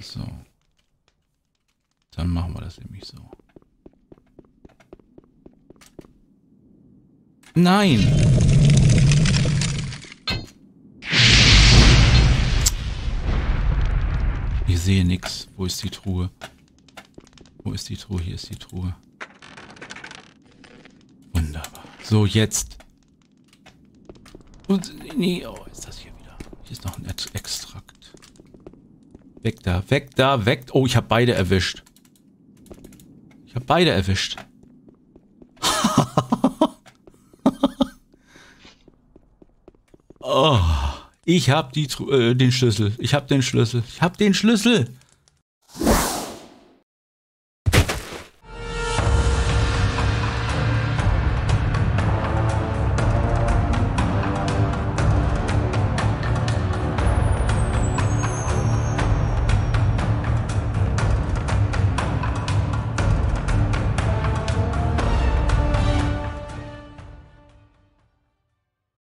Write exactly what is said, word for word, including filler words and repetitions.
So. Dann machen wir das nämlich so. Nein! Ich sehe nichts. Wo ist die Truhe? Wo ist die Truhe? Hier ist die Truhe. Wunderbar. So, jetzt. Und, nee, oh, ist das hier wieder. Hier ist noch ein Extrakt. Weg da, weg da, weg. Oh, ich habe beide erwischt. Ich habe beide erwischt. Oh, ich habe die äh, den Schlüssel. Ich habe den Schlüssel. Ich habe den Schlüssel.